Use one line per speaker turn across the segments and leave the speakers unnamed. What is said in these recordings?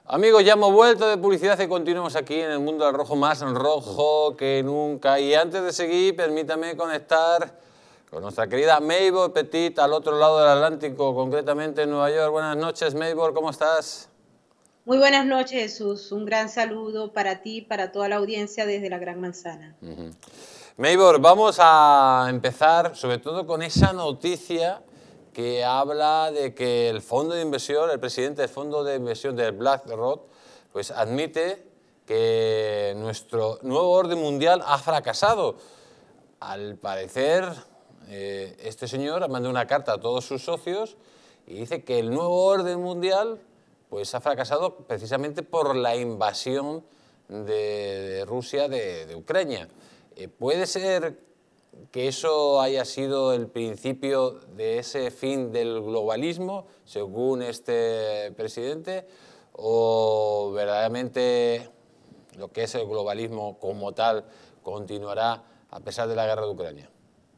Amigos, ya hemos vuelto de publicidad y continuamos aquí en el mundo del rojo, más rojo que nunca. Y antes de seguir, permítame conectar con nuestra querida Maybor Petit al otro lado del Atlántico, concretamente en Nueva York. Buenas noches, Maybor, ¿cómo estás?
Muy buenas noches, Jesús. Un gran saludo para ti y para toda la audiencia desde la Gran Manzana.
Maybor, vamos a empezar sobre todo con esa noticia que habla de que el fondo de inversión, el presidente del fondo de inversión del BlackRock, pues admite que nuestro nuevo orden mundial ha fracasado. Al parecer, este señor ha mandado una carta a todos sus socios y dice que el nuevo orden mundial pues ha fracasado precisamente por la invasión de Rusia de Ucrania. ¿Puede ser que eso haya sido el principio de ese fin del globalismo, según este presidente, o verdaderamente lo que es el globalismo como tal continuará a pesar de la guerra de Ucrania?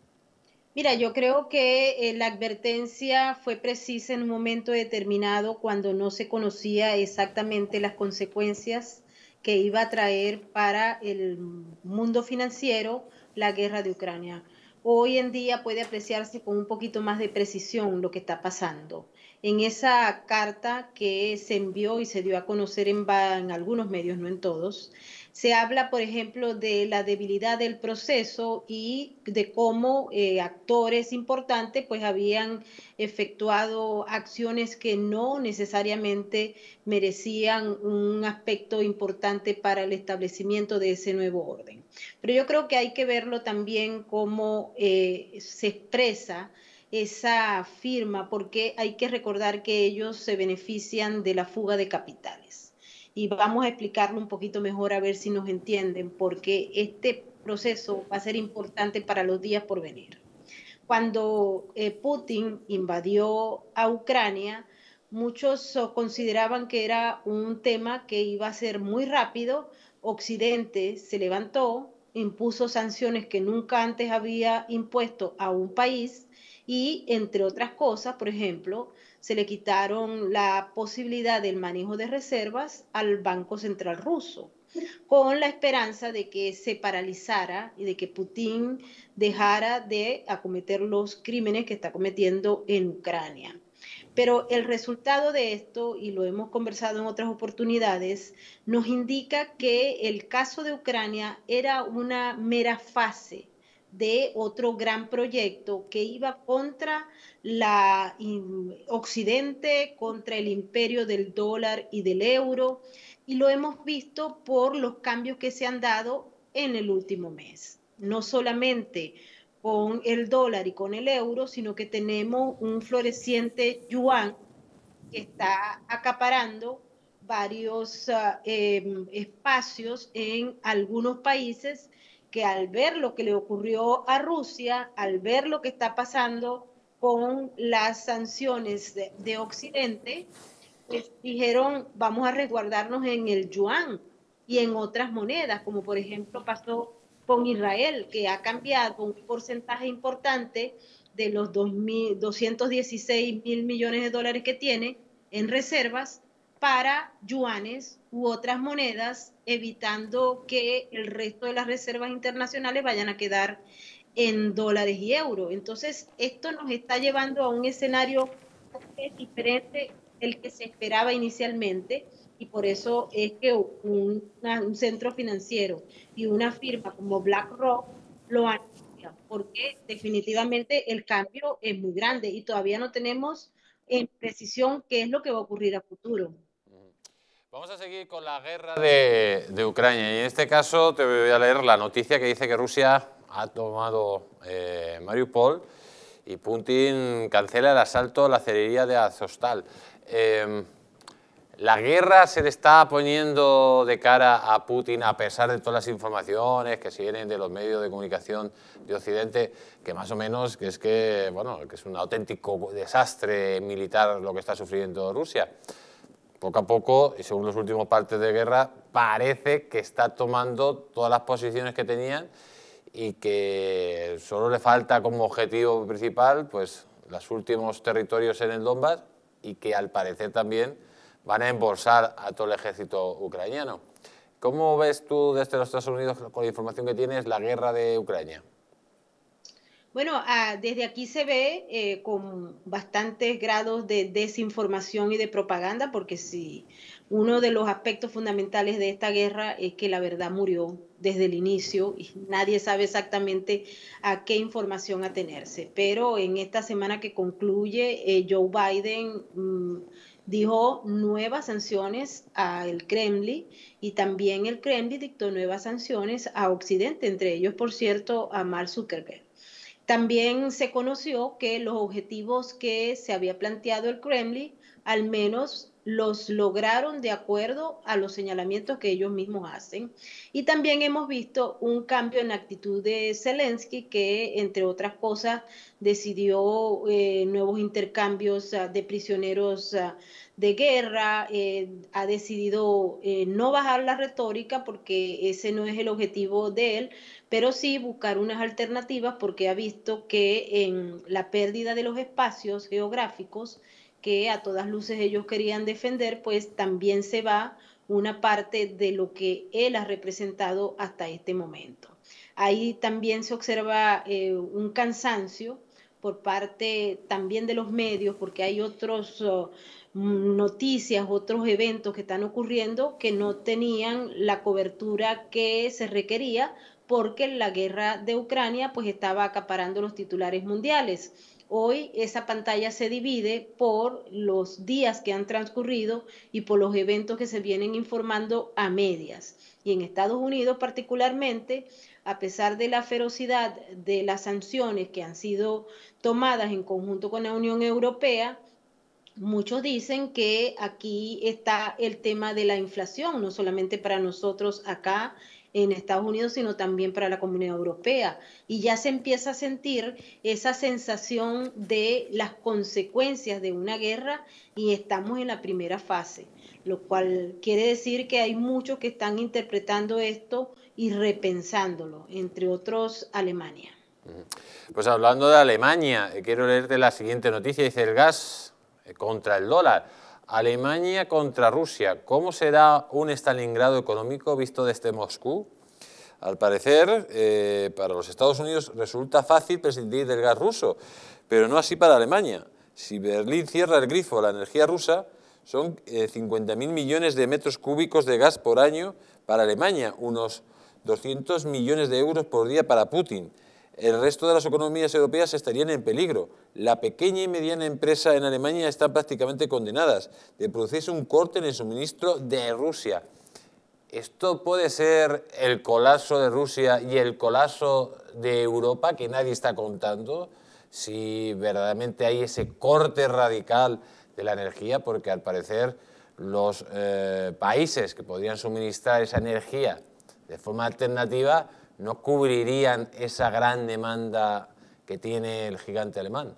Mira, yo creo que la advertencia fue precisa en un momento determinado cuando no se conocía exactamente las consecuencias que iba a traer para el mundo financiero la guerra de Ucrania. Hoy en día puede apreciarse con un poquito más de precisión lo que está pasando. En esa carta que se envió y se dio a conocer en algunos medios, no en todos, se habla, por ejemplo, de la debilidad del proceso y de cómo actores importantes pues habían efectuado acciones que no necesariamente merecían un aspecto importante para el establecimiento de ese nuevo orden. Pero yo creo que hay que verlo también cómo se expresa esa firma, porque hay que recordar que ellos se benefician de la fuga de capitales y vamos a explicarlo un poquito mejor a ver si nos entienden, porque este proceso va a ser importante para los días por venir. Cuando Putin invadió a Ucrania, muchos consideraban que era un tema que iba a ser muy rápido. Occidente se levantó, impuso sanciones que nunca antes había impuesto a un país y, entre otras cosas, por ejemplo, se le quitaron la posibilidad del manejo de reservas al Banco Central ruso, con la esperanza de que se paralizara y de que Putin dejara de acometer los crímenes que está cometiendo en Ucrania. Pero el resultado de esto, y lo hemos conversado en otras oportunidades, nos indica que el caso de Ucrania era una mera fase de otro gran proyecto que iba contra la Occidente, contra el imperio del dólar y del euro, y lo hemos visto por los cambios que se han dado en el último mes. No solamente con el dólar y con el euro, sino que tenemos un floreciente yuan que está acaparando varios espacios en algunos países que al ver lo que le ocurrió a Rusia, al ver lo que está pasando con las sanciones de Occidente, pues dijeron, vamos a resguardarnos en el yuan y en otras monedas, como por ejemplo pasó con Israel, que ha cambiado un porcentaje importante de los 216 mil millones de dólares que tiene en reservas para yuanes u otras monedas, evitando que el resto de las reservas internacionales vayan a quedar en dólares y euros. Entonces, esto nos está llevando a un escenario diferente el que se esperaba inicialmente y por eso es que un centro financiero y una firma como BlackRock lo anuncian, porque definitivamente el cambio es muy grande y todavía no tenemos en precisión qué es lo que va a ocurrir a futuro.
Vamos a seguir con la guerra de Ucrania y en este caso te voy a leer la noticia que dice que Rusia ha tomado Mariupol y Putin cancela el asalto a la acelería de Azovstal. La guerra se le está poniendo de cara a Putin a pesar de todas las informaciones que se vienen de los medios de comunicación de Occidente, que más o menos que es que, bueno, que es un auténtico desastre militar lo que está sufriendo Rusia. Poco a poco, y según los últimos partes de guerra, parece que está tomando todas las posiciones que tenían y que solo le falta como objetivo principal pues los últimos territorios en el Donbass y que al parecer también van a embolsar a todo el ejército ucraniano. ¿Cómo ves tú desde los Estados Unidos, con la información que tienes, la guerra de Ucrania?
Bueno, desde aquí se ve con bastantes grados de desinformación y de propaganda, porque sí, uno de los aspectos fundamentales de esta guerra es que la verdad murió desde el inicio y nadie sabe exactamente a qué información atenerse. Pero en esta semana que concluye, Joe Biden dijo nuevas sanciones al Kremlin y también el Kremlin dictó nuevas sanciones a Occidente, entre ellos, por cierto, a Mark Zuckerberg. También se conoció que los objetivos que se había planteado el Kremlin, al menos los lograron de acuerdo a los señalamientos que ellos mismos hacen. Y también hemos visto un cambio en la actitud de Zelensky, que entre otras cosas decidió nuevos intercambios de prisioneros de guerra, ha decidido no bajar la retórica porque ese no es el objetivo de él, pero sí buscar unas alternativas porque ha visto que en la pérdida de los espacios geográficos que a todas luces ellos querían defender, pues también se va una parte de lo que él ha representado hasta este momento. Ahí también se observa un cansancio por parte también de los medios, porque hay otros noticias, otros eventos que están ocurriendo que no tenían la cobertura que se requería porque la guerra de Ucrania pues estaba acaparando los titulares mundiales. Hoy esa pantalla se divide por los días que han transcurrido y por los eventos que se vienen informando a medias. Y en Estados Unidos particularmente, a pesar de la ferocidad de las sanciones que han sido tomadas en conjunto con la Unión Europea, muchos dicen que aquí está el tema de la inflación, no solamente para nosotros acá en Estados Unidos, sino también para la Comunidad Europea. Y ya se empieza a sentir esa sensación de las consecuencias de una guerra y estamos en la primera fase, lo cual quiere decir que hay muchos que están interpretando esto y repensándolo, entre otros Alemania.
Pues hablando de Alemania, quiero leerte la siguiente noticia. Dice: el gas contra el dólar. Alemania contra Rusia. ¿Cómo será un Stalingrado económico visto desde Moscú? Al parecer, para los Estados Unidos resulta fácil prescindir del gas ruso, pero no así para Alemania. Si Berlín cierra el grifo a la energía rusa, son 50.000 millones de metros cúbicos de gas por año para Alemania, unos 200 millones de euros por día para Putin. El resto de las economías europeas estarían en peligro. La pequeña y mediana empresa en Alemania están prácticamente condenadas de producirse un corte en el suministro de Rusia. ¿Esto puede ser el colapso de Rusia y el colapso de Europa que nadie está contando? Si verdaderamente hay ese corte radical de la energía, porque al parecer los países que podrían suministrar esa energía de forma alternativa no cubrirían esa gran demanda que tiene el gigante alemán.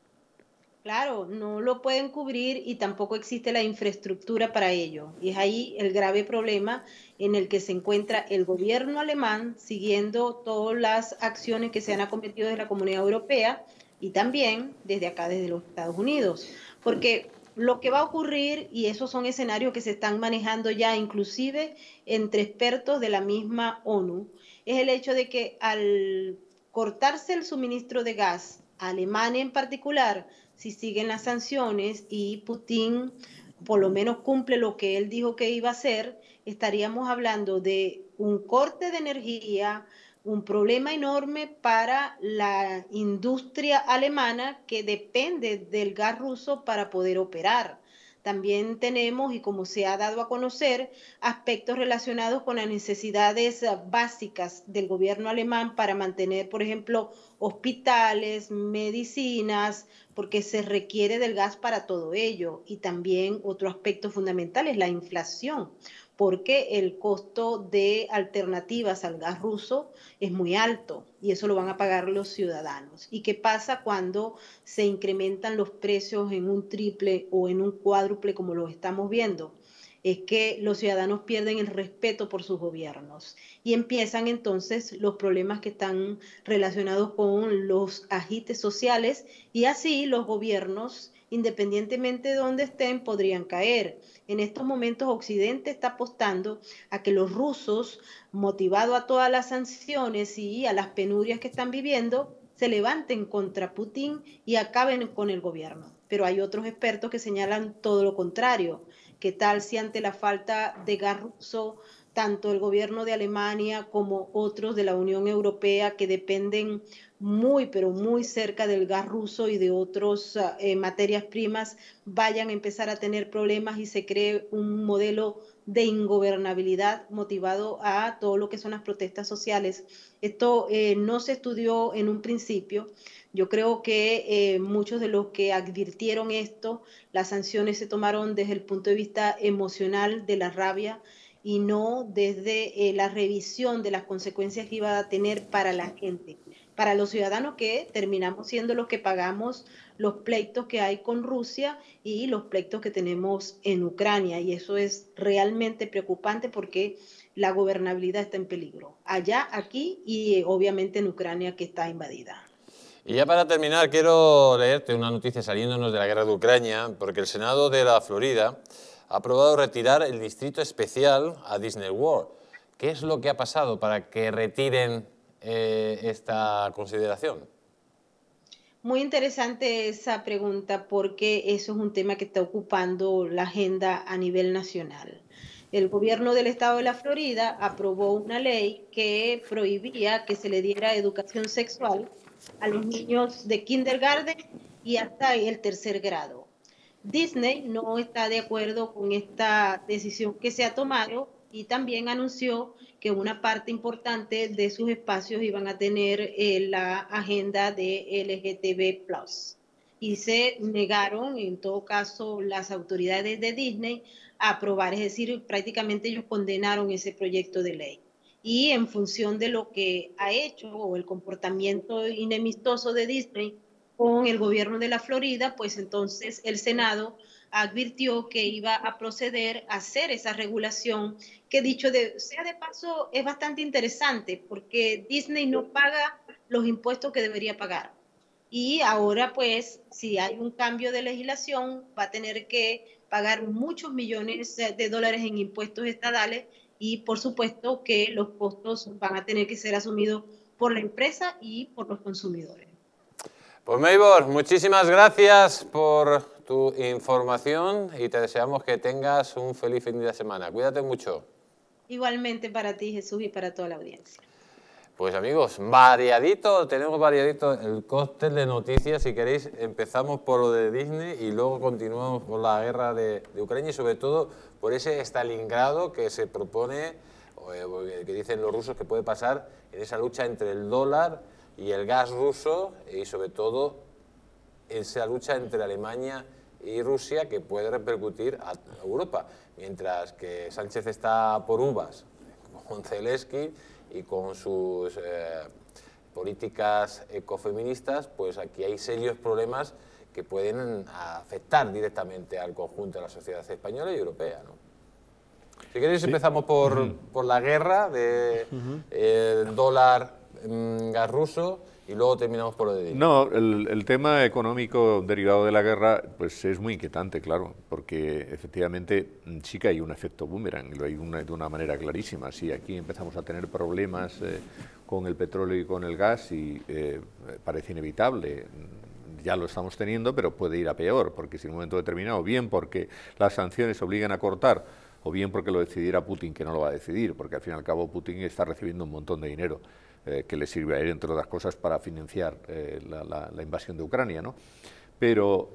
Claro, no lo pueden cubrir y tampoco existe la infraestructura para ello. Y es ahí el grave problema en el que se encuentra el gobierno alemán siguiendo todas las acciones que se han acometido desde la Comunidad Europea y también desde acá, desde los Estados Unidos. Porque lo que va a ocurrir, y esos son escenarios que se están manejando ya inclusive entre expertos de la misma ONU, es el hecho de que al cortarse el suministro de gas a Alemania en particular, si siguen las sanciones y Putin por lo menos cumple lo que él dijo que iba a hacer, estaríamos hablando de un corte de energía, un problema enorme para la industria alemana que depende del gas ruso para poder operar. También tenemos, y como se ha dado a conocer, aspectos relacionados con las necesidades básicas del gobierno alemán para mantener, por ejemplo, hospitales, medicinas, porque se requiere del gas para todo ello. Y también otro aspecto fundamental es la inflación, porque el costo de alternativas al gas ruso es muy alto y eso lo van a pagar los ciudadanos. ¿Y qué pasa cuando se incrementan los precios en un triple o en un cuádruple como lo estamos viendo? Es que los ciudadanos pierden el respeto por sus gobiernos y empiezan entonces los problemas que están relacionados con los agites sociales y así los gobiernos independientemente de dónde estén, podrían caer. En estos momentos Occidente está apostando a que los rusos, motivado a todas las sanciones y a las penurias que están viviendo, se levanten contra Putin y acaben con el gobierno. Pero hay otros expertos que señalan todo lo contrario. ¿Qué tal si ante la falta de gas ruso, tanto el gobierno de Alemania como otros de la Unión Europea que dependen muy, pero muy cerca del gas ruso y de otras materias primas, vayan a empezar a tener problemas y se cree un modelo de ingobernabilidad motivado a todo lo que son las protestas sociales? Esto no se estudió en un principio. Yo creo que muchos de los que advirtieron esto, las sanciones se tomaron desde el punto de vista emocional de la rabia y no desde la revisión de las consecuencias que iba a tener para la gente, para los ciudadanos que terminamos siendo los que pagamos los pleitos que hay con Rusia y los pleitos que tenemos en Ucrania. Y eso es realmente preocupante porque la gobernabilidad está en peligro, allá, aquí y obviamente en Ucrania, que está invadida.
Y ya para terminar, quiero leerte una noticia saliéndonos de la guerra de Ucrania, porque el Senado de la Florida ha aprobado retirar el distrito especial a Disney World. ¿Qué es lo que ha pasado para que retiren esta consideración?
Muy interesante esa pregunta porque eso es un tema que está ocupando la agenda a nivel nacional. El gobierno del estado de la Florida aprobó una ley que prohibía que se le diera educación sexual a los niños de kindergarten y hasta el tercer grado. Disney no está de acuerdo con esta decisión que se ha tomado y también anunció que una parte importante de sus espacios iban a tener la agenda de LGTB+. Y se negaron, en todo caso, las autoridades de Disney a aprobar, es decir, prácticamente ellos condenaron ese proyecto de ley. Y en función de lo que ha hecho o el comportamiento inamistoso de Disney con el gobierno de la Florida, pues entonces el Senado advirtió que iba a proceder a hacer esa regulación, que dicho sea de paso es bastante interesante porque Disney no paga los impuestos que debería pagar. Y ahora pues si hay un cambio de legislación va a tener que pagar muchos millones de dólares en impuestos estatales y por supuesto que los costos van a tener que ser asumidos por la empresa y por los consumidores.
Pues Maybor, muchísimas gracias por tu información y te deseamos que tengas un feliz fin de semana. Cuídate mucho.
Igualmente para ti, Jesús, y para toda la audiencia.
Pues amigos, tenemos variadito el cóctel de noticias. Si queréis, empezamos por lo de Disney y luego continuamos por la guerra de Ucrania y sobre todo por ese Stalingrado que se propone, que dicen los rusos que puede pasar en esa lucha entre el dólar y el gas ruso y sobre todo esa lucha entre Alemania y Rusia que puede repercutir a Europa. Mientras que Sánchez está por uvas con Zelensky y con sus políticas ecofeministas, pues aquí hay serios problemas que pueden afectar directamente al conjunto de la sociedad española y europea, ¿no? Si queréis, sí, empezamos por la guerra del dólar, gas ruso, y luego terminamos por lo de Disney.
No, el tema económico derivado de la guerra pues es muy inquietante, claro, porque efectivamente sí que hay un efecto boomerang, lo hay de una manera clarísima. Si aquí empezamos a tener problemas con el petróleo y con el gas y parece inevitable, ya lo estamos teniendo, pero puede ir a peor, porque si en un momento determinado, bien porque las sanciones obligan a cortar, o bien porque lo decidiera Putin, que no lo va a decidir, porque al fin y al cabo Putin está recibiendo un montón de dinero que le sirve a él, entre otras cosas, para financiar la invasión de Ucrania, ¿no? Pero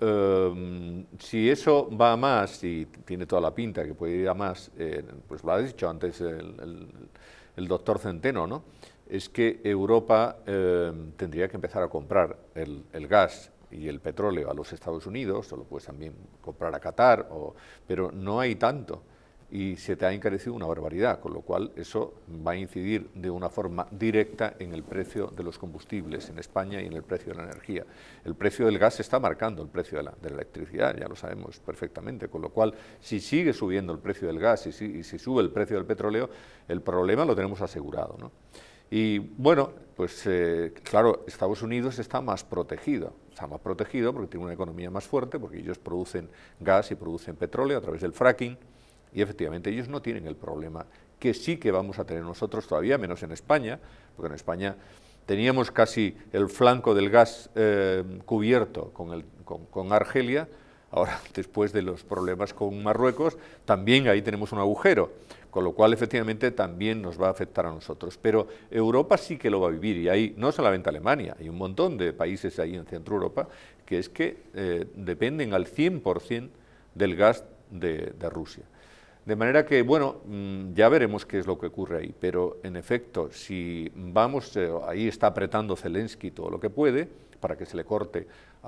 si eso va a más, y tiene toda la pinta que puede ir a más, pues lo ha dicho antes el doctor Centeno, ¿no? Es que Europa tendría que empezar a comprar el gas y el petróleo a los Estados Unidos, o lo puedes también comprar a Qatar, pero no hay tanto. Y se te ha encarecido una barbaridad, con lo cual eso va a incidir de una forma directa en el precio de los combustibles en España y en el precio de la energía. El precio del gas está marcando el precio de la electricidad, ya lo sabemos perfectamente, con lo cual si sigue subiendo el precio del gas y si sube el precio del petróleo, el problema lo tenemos asegurado, ¿no? Y bueno, pues claro, Estados Unidos está más protegido porque tiene una economía más fuerte, porque ellos producen gas y producen petróleo a través del fracking, y efectivamente ellos no tienen el problema que sí que vamos a tener nosotros todavía, menos en España, porque en España teníamos casi el flanco del gas cubierto con Argelia. Ahora, después de los problemas con Marruecos, también ahí tenemos un agujero, con lo cual efectivamente también nos va a afectar a nosotros. Pero Europa sí que lo va a vivir, y ahí no solamente Alemania, hay un montón de países ahí en Centro Europa que es que dependen al 100% del gas de Rusia. De manera que, bueno, ya veremos qué es lo que ocurre ahí, pero en efecto, si vamos, ahí está apretando Zelensky todo lo que puede para que se le corte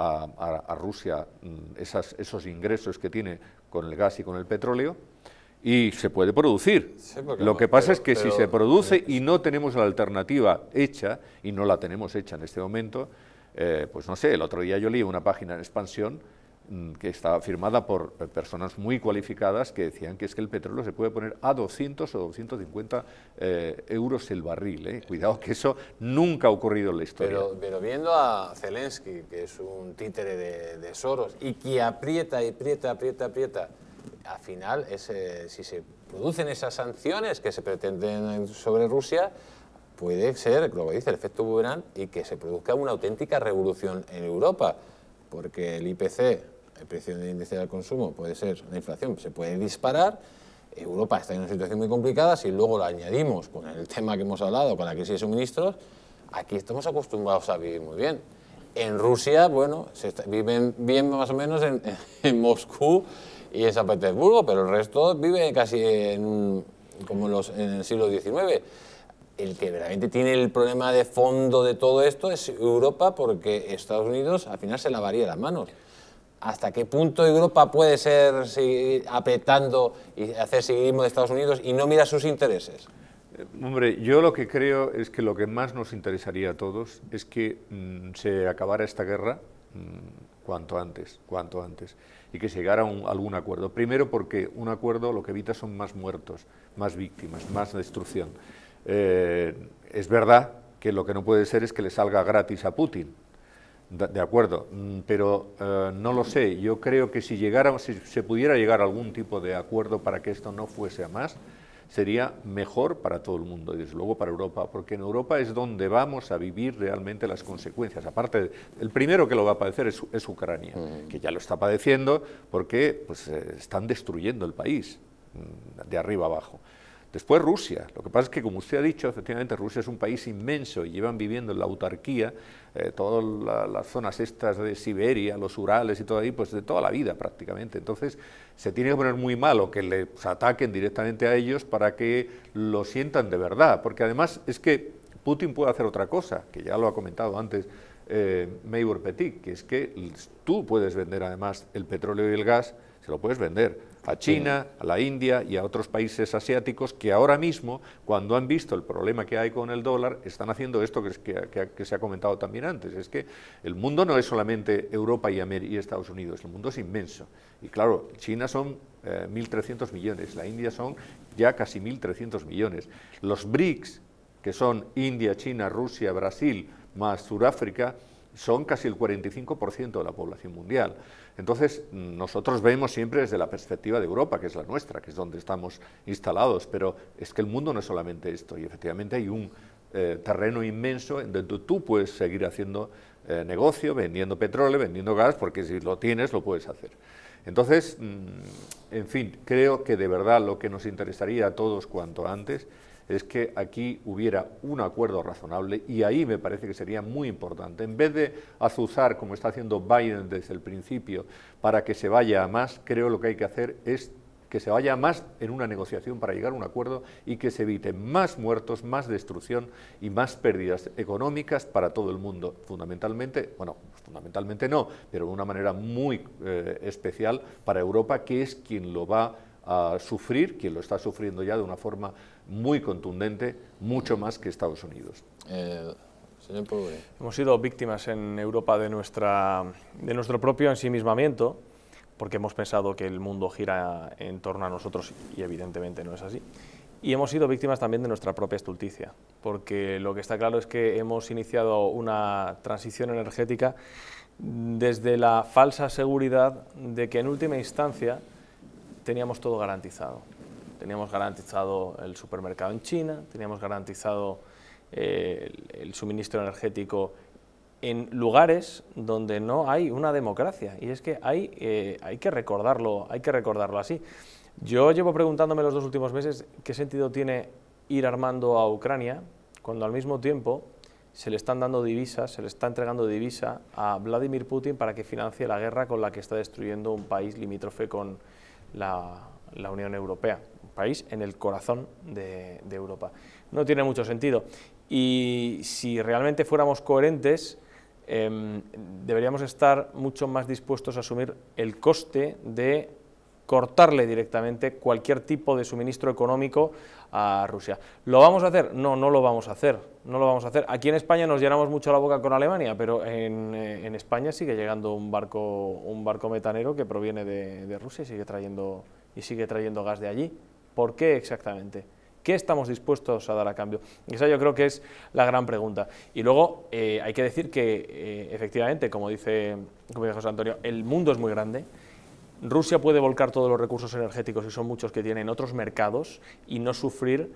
a Rusia esos ingresos que tiene con el gas y con el petróleo, y se puede producir. Sí, lo que pasa es que si se produce y no tenemos la alternativa hecha, y no la tenemos hecha en este momento, pues no sé, el otro día yo leí una página en Expansión que estaba firmada por personas muy cualificadas que decían que es que el petróleo se puede poner a 200 o 250 euros el barril. Cuidado, que eso nunca ha ocurrido en la historia.
Pero viendo a Zelensky, que es un títere de Soros, y que aprieta y aprieta, al final, si se producen esas sanciones que se pretenden sobre Rusia, puede ser, lo que dice, el efecto boomerang, y que se produzca una auténtica revolución en Europa, porque el IPC, el precio del índice del consumo, puede ser, la inflación se puede disparar. Europa está en una situación muy complicada. Si luego lo añadimos con el tema que hemos hablado, con la crisis de suministros, aquí estamos acostumbrados a vivir muy bien. En Rusia, bueno, viven bien más o menos en Moscú y en San Petersburgo, pero el resto vive casi como en el siglo XIX. El que verdaderamente tiene el problema de fondo de todo esto es Europa, porque Estados Unidos al final se lavaría las manos. ¿Hasta qué punto Europa puede seguir apretando y hacer seguidismo de Estados Unidos y no mira sus intereses?
Hombre, yo lo que creo es que lo que más nos interesaría a todos es que se acabara esta guerra cuanto antes, y que se llegara a algún acuerdo. Primero porque un acuerdo lo que evita son más muertos, más víctimas, más destrucción. Es verdad que lo que no puede ser es que le salga gratis a Putin, de acuerdo, pero no lo sé. Yo creo que si se pudiera llegar a algún tipo de acuerdo para que esto no fuese a más, sería mejor para todo el mundo y desde luego para Europa, porque en Europa es donde vamos a vivir realmente las consecuencias. Aparte, el primero que lo va a padecer es Ucrania, que ya lo está padeciendo porque pues, están destruyendo el país de arriba abajo. Después Rusia. Lo que pasa es que, como usted ha dicho, efectivamente Rusia es un país inmenso y llevan viviendo en la autarquía todas las zonas estas de Siberia, los Urales y todo ahí, pues de toda la vida prácticamente. Entonces se tiene que poner muy malo que les ataquen directamente a ellos para que lo sientan de verdad, porque además es que Putin puede hacer otra cosa, que ya lo ha comentado antes Maybor Petit, que es que tú puedes vender además el petróleo y el gas, se lo puedes vender a China, a la India y a otros países asiáticos que ahora mismo, cuando han visto el problema que hay con el dólar, están haciendo esto que se ha comentado también antes. Es que el mundo no es solamente Europa y Estados Unidos, el mundo es inmenso. Y claro, China son 1.300 millones, la India son ya casi 1.300 millones. Los BRICS, que son India, China, Rusia, Brasil, más Sudáfrica, son casi el 45% de la población mundial. Entonces, nosotros vemos siempre desde la perspectiva de Europa, que es la nuestra, que es donde estamos instalados, pero es que el mundo no es solamente esto, y efectivamente hay un terreno inmenso en donde tú puedes seguir haciendo negocio, vendiendo petróleo, vendiendo gas, porque si lo tienes, lo puedes hacer. Entonces, en fin, creo que de verdad lo que nos interesaría a todos cuanto antes es que aquí hubiera un acuerdo razonable, y ahí me parece que sería muy importante. En vez de azuzar, como está haciendo Biden desde el principio, para que se vaya a más, creo lo que hay que hacer es que se vaya a más en una negociación para llegar a un acuerdo y que se eviten más muertos, más destrucción y más pérdidas económicas para todo el mundo. Fundamentalmente, bueno, fundamentalmente no, pero de una manera muy especial para Europa, que es quien lo va a sufrir, quien lo está sufriendo ya de una forma muy contundente, mucho más que Estados Unidos.
Señor Pobre.
Hemos sido víctimas en Europa de nuestro propio ensimismamiento, porque hemos pensado que el mundo gira en torno a nosotros y evidentemente no es así. y hemos sido víctimas también de nuestra propia estulticia, porque lo que está claro es que hemos iniciado una transición energética desde la falsa seguridad de que en última instancia teníamos todo garantizado. Teníamos garantizado el supermercado en China, teníamos garantizado el suministro energético en lugares donde no hay una democracia, y es que hay que recordarlo así. Yo llevo preguntándome los 2 últimos meses qué sentido tiene ir armando a Ucrania cuando al mismo tiempo se le están dando divisas, se le está entregando divisa a Vladimir Putin para que financie la guerra con la que está destruyendo un país limítrofe con la Unión Europea, un país en el corazón de Europa. No tiene mucho sentido, y si realmente fuéramos coherentes, deberíamos estar mucho más dispuestos a asumir el coste de cortarle directamente cualquier tipo de suministro económico a Rusia. ¿Lo vamos a hacer? No, no lo vamos a hacer. No lo vamos a hacer. Aquí en España nos llenamos mucho la boca con Alemania, pero en España sigue llegando un barco metanero que proviene de Rusia y sigue trayendo gas de allí. ¿Por qué exactamente? ¿Qué estamos dispuestos a dar a cambio? Esa yo creo que es la gran pregunta. Y luego hay que decir que efectivamente, como dice José Antonio, el mundo es muy grande. Rusia puede volcar todos los recursos energéticos, y son muchos que tienen, en otros mercados y no sufrir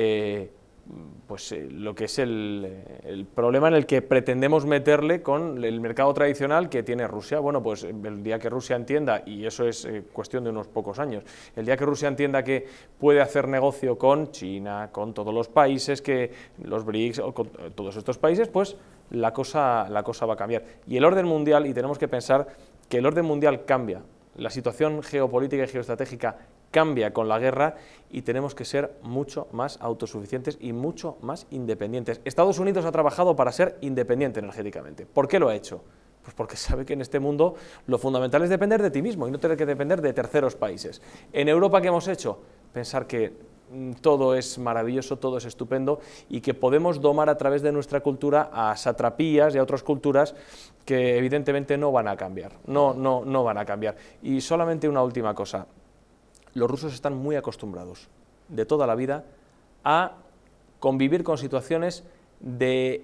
lo que es el problema en el que pretendemos meterle con el mercado tradicional que tiene Rusia. Bueno, pues el día que Rusia entienda, y eso es cuestión de unos pocos años, el día que Rusia entienda que puede hacer negocio con China, con todos los países, los BRICS, o con todos estos países, pues la cosa va a cambiar. Y el orden mundial, y tenemos que pensar que el orden mundial cambia. La situación geopolítica y geoestratégica cambia con la guerra, y tenemos que ser mucho más autosuficientes y mucho más independientes. Estados Unidos ha trabajado para ser independiente energéticamente. ¿Por qué lo ha hecho? Pues porque sabe que en este mundo lo fundamental es depender de ti mismo y no tener que depender de terceros países. En Europa, ¿qué hemos hecho? Pensar que todo es maravilloso, todo es estupendo, y que podemos domar a través de nuestra cultura a satrapías y a otras culturas que evidentemente no van a cambiar, no van a cambiar. Y solamente una última cosa: los rusos están muy acostumbrados de toda la vida a convivir con situaciones de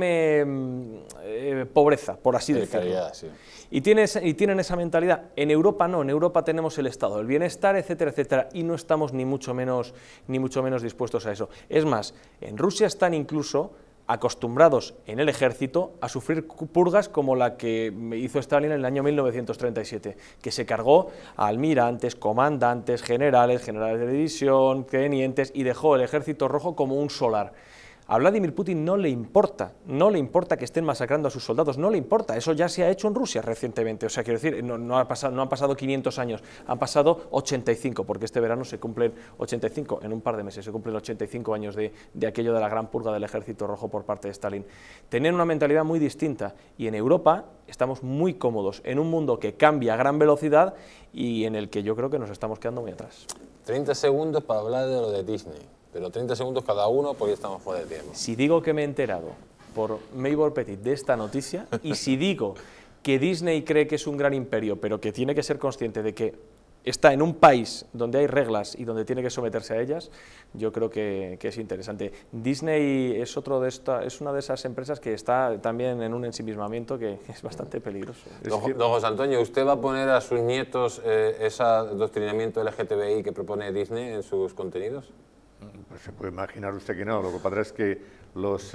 enorme pobreza, por así decirlo. Sí. Y tienen esa mentalidad. En Europa no, en Europa tenemos el estado del bienestar, etcétera, etcétera, y no estamos ni mucho menos dispuestos a eso. Es más, en Rusia están incluso acostumbrados en el ejército a sufrir purgas como la que hizo Stalin en el año 1937, que se cargó a almirantes, comandantes, generales de división, tenientes, y dejó el ejército rojo como un solar. A Vladimir Putin no le importa que estén masacrando a sus soldados, no le importa, eso ya se ha hecho en Rusia recientemente, o sea, quiero decir, no han pasado 500 años, han pasado 85, porque este verano se cumplen 85, en un par de meses se cumplen 85 años de aquello de la gran purga del ejército rojo por parte de Stalin. Tenían una mentalidad muy distinta, y en Europa estamos muy cómodos en un mundo que cambia a gran velocidad y en el que yo creo que nos estamos quedando muy atrás.
30 segundos para hablar de lo de Disney. Pero 30 segundos cada uno, porque estamos fuera de tiempo.
Si digo que me he enterado por Maybor Petit de esta noticia, y si digo que Disney cree que es un gran imperio, pero que tiene que ser consciente de que está en un país donde hay reglas y donde tiene que someterse a ellas, yo creo que es interesante. Disney es una de esas empresas que está también en un ensimismamiento que es bastante peligroso.
Don José Antonio, ¿usted va a poner a sus nietos ese adoctrinamiento LGTBI que propone Disney en sus contenidos?
Pues se puede imaginar usted que no. Lo que pasa es que los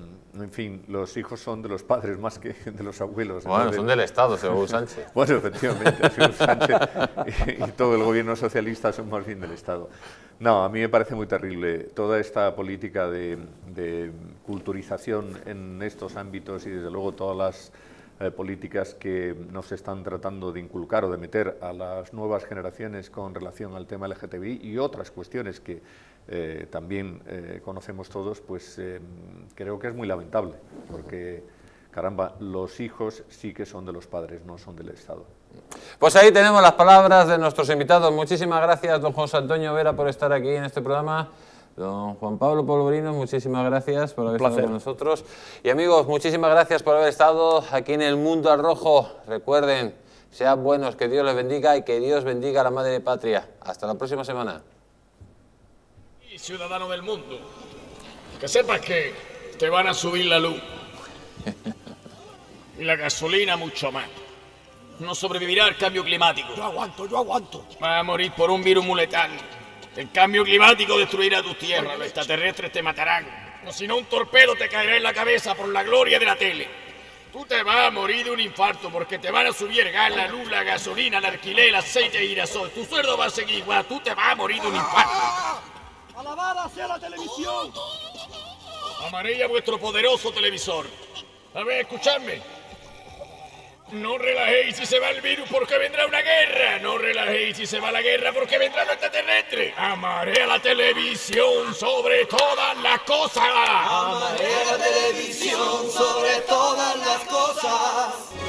hijos son de los padres más que de los abuelos.
Bueno, son del Estado, según Sánchez.
Bueno, efectivamente, según Sánchez y todo el gobierno socialista son más bien del Estado. No, a mí me parece muy terrible toda esta política de culturización en estos ámbitos, y desde luego todas las políticas que nos están tratando de inculcar o de meter a las nuevas generaciones con relación al tema LGTBI y otras cuestiones que también conocemos todos, pues creo que es muy lamentable, porque caramba, los hijos sí que son de los padres, no son del Estado.
Pues ahí tenemos las palabras de nuestros invitados. Muchísimas gracias, don José Antonio Vera, por estar aquí en este programa. Don Juan Pablo Polvorino, muchísimas gracias por haber estado con nosotros. Y amigos, muchísimas gracias por haber estado aquí en El Mundo al Rojo. Recuerden, sean buenos, que Dios les bendiga y que Dios bendiga a la Madre Patria. Hasta la próxima semana.
ciudadano del mundo, que sepas que te van a subir la luz y la gasolina mucho más. No sobrevivirá al cambio climático.
Yo aguanto.
Vas a morir por un virus muy letal. El cambio climático destruirá tu tierra, los extraterrestres te matarán. O si no, un torpedo te caerá en la cabeza por la gloria de la tele. Tú te vas a morir de un infarto porque te van a subir el gas, la luz, la gasolina, el alquiler, el aceite y girasol. Tu sueldo va a seguir igual, tú te vas a morir de un infarto.
¡Alabar hacia la televisión!
Amarilla vuestro poderoso televisor. A ver, escuchadme. No relajéis si se va el virus porque vendrá una guerra. No relajéis si se va la guerra porque vendrá los extraterrestres. Amaré a la televisión sobre todas las cosas.
Amaré la televisión sobre todas las cosas.